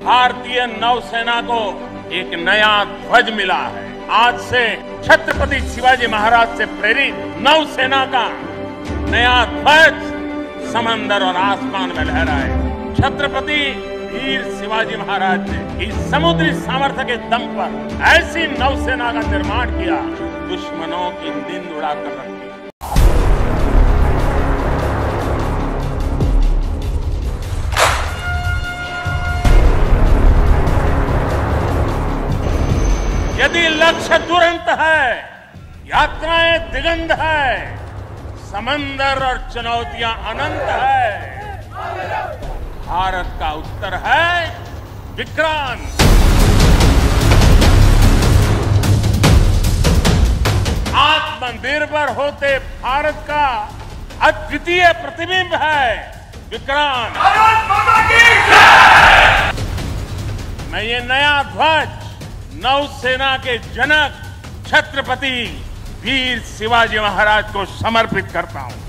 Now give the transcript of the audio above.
भारतीय नौसेना को एक नया ध्वज मिला है। आज से छत्रपति शिवाजी महाराज से प्रेरित नौसेना का नया ध्वज समंदर और आसमान में लहराए। छत्रपति वीर शिवाजी महाराज ने इस समुद्री सामर्थ्य के दम पर ऐसी नौसेना का निर्माण किया, दुश्मनों की नींद उड़ाकर रखी। यदि लक्ष्य दुरंत है, यात्राएं दिगंत है, समंदर और चुनौतियां अनंत है, भारत का उत्तर है विक्रांत। आत्मनिर्भर होते भारत का अद्वितीय प्रतिबिंब है विक्रांत। मैं ये नया ध्वज नौसेना के जनक छत्रपति वीर शिवाजी महाराज को समर्पित करता हूं।